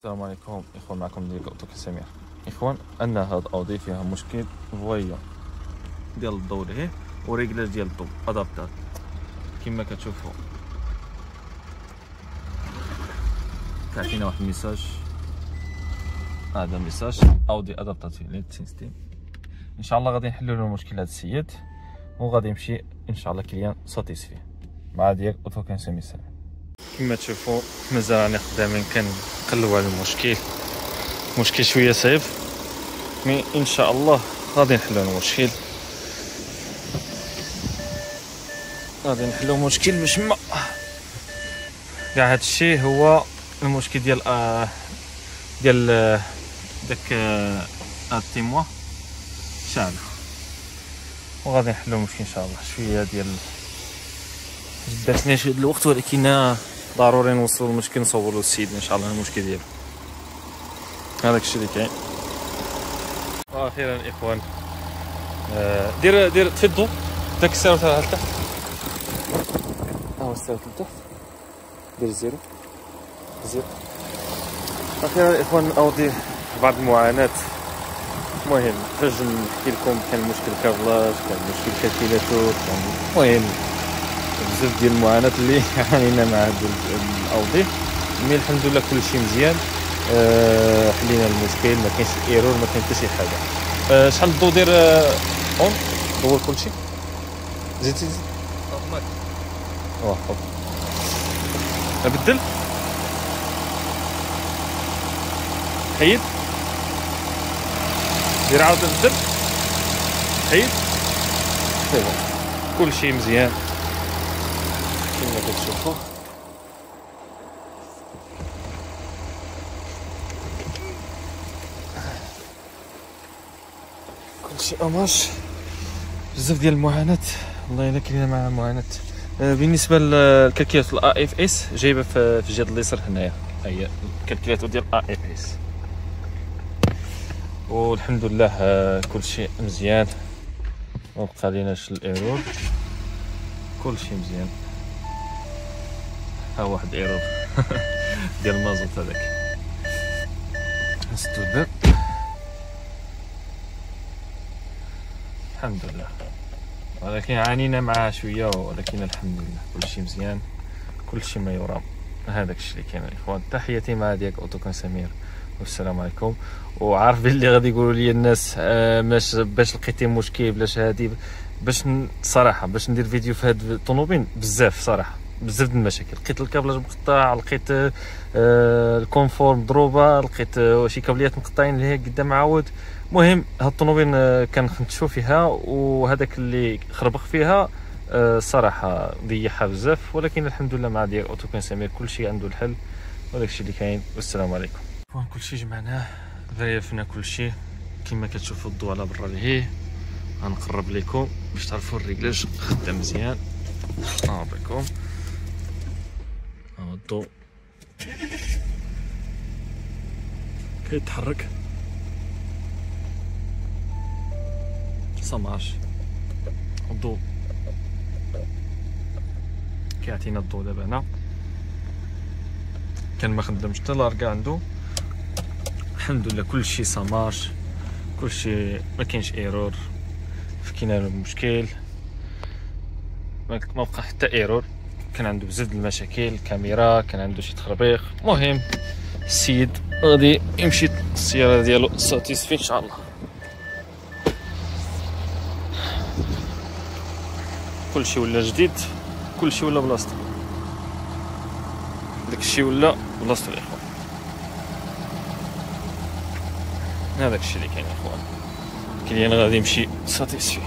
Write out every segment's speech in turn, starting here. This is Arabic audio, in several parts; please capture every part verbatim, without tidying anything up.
السلام عليكم اخوان، معكم ديال اوتو سمير. اخوان ان هاد اودي فيها مشكل فويون ديال الضوء لهيه وريكلاج ديال الضوء ادابتات كما كتشوفوا. كاعطينا واحد الميساج، هذا الميساج اودي ادابتاتيف ليد سيستيم. ان شاء الله غادي نحلوا له مشكل هذا السيد وغادي يمشي ان شاء الله كليان ساتيسفي مع ديال اوتو سمير. كما تشوفوا مازال راني خدامين كنقلبوا على المشكل، مشكل شويه صعيب مي ان شاء الله غادي نحلوا المشكل، غادي نحلوا المشكل باش ما كاع هذا الشيء هو المشكل ديال آه ديال آه داك آه التيموا شاعله، وغادي نحلوا المشكل ان شاء الله. شويه ديال داتني شويه ديال الوقت، ولكن ضروري نوصلوا المشكل نصوروا للسيد ان شاء الله المشكل ديالو. هذاك الشيء اللي كاين. واخيرا اخوان آه دير دير طفي الضوء داك السير تاع لتحت، ها هو السير لتحت، دير زيرو زيرو. اخيرا اخوان اودي بعض المعاناه. المهم فاش نحكي لكم كان مشكل كابلاج، كان مشكل كالكيلاتور، كان المهم بزاف ديال المعاناه اللي عانينا مع هاد الاودي، مي الحمد لله كلشي مزيان. أه حلينا المشكل، ما كاينش ايرور، ما كاين حتى شي حاجه. أه شحال الضو دير أه اون دور كلشي، زيد زيد اوتوماتيك. واه حط ابدل حيد دير عاود بدل حيد سيبون كلشي مزيان كما كتشوفوا. كلشي اماش. بزاف ديال المعاناه، والله الا كاينه مع المعاناه. بالنسبه للكالكيلاتور الا اف اس جايبه في الجهه اليسار هنايا، هي الكالكيلاتور ديال الا اف اس، والحمد لله كلشي مزيان، ما بقى ليناش الايرور، كلشي مزيان. ها واحد ايرور ديال المازوت هذاك نستو الباب. الحمد لله، ولكن عانينا معاه شويه، ولكن الحمد لله كلشي مزيان، كلشي ما يرام. هذاك الشيء اللي كاين الاخوان. تحياتي مع ديال اوتو سمير، والسلام عليكم. وعارف باللي غادي يقولوا لي الناس آه باش باش لقيتي مشكل بلاش هادي، باش صراحه باش ندير فيديو في هاد الطوموبيل بزاف صراحه، بزاف د المشاكل. لقيت الكابلاج مقطع، لقيت آه الكونفور مضروبه، لقيت آه شي كابليات مقطعين اللي هي قدام عاود. المهم هاد الطوموبيل آه كنخدموا فيها، وهذاك اللي خربق فيها آه صراحه ضيعها بزاف، ولكن الحمد لله مع ديال اوتو سمير كلشي عنده الحل، وداك الشيء اللي كاين. والسلام عليكم. كلشي جمعناه، ضيفنا كلشي كما كتشوفوا. الضوء على برا لهيه، غنقرب لكم باش تعرفوا الريكلاج خدام مزيان. ها بكم ها الضوء كيتحرك سامارش. الضوء كيعطينا الضوء دابا هنا، كان ما خدمش حتى لاركا عنده. الحمد لله كلشي سامارش، كلشي ما كاينش ايرور، فكينا المشكل، ما بقى حتى ايرور. كان عنده بزاف د المشاكل، الكاميرا كان عنده شي تخربيق. المهم السيد غادي يمشي السياره ديالو ساتيسفي ان شاء الله. كلشي ولا جديد، كلشي ولا بلاصتو، داكشي ولا بلاصتو الاخوان. هذاك الشيء اللي كاين اخوان، كليان غادي يمشي ساتيسفي.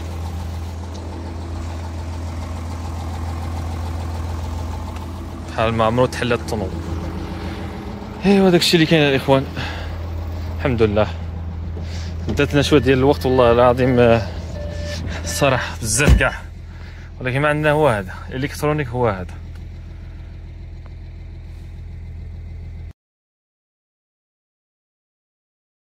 بحال ما عمرو تحلات الطنوب. ايوا داك الشيء اللي كاين الاخوان. الحمد لله بداتنا شويه ديال الوقت، والله العظيم الصراحه بزاف كاع، ولكن ما عندنا هو هذا الالكترونيك، هو هذا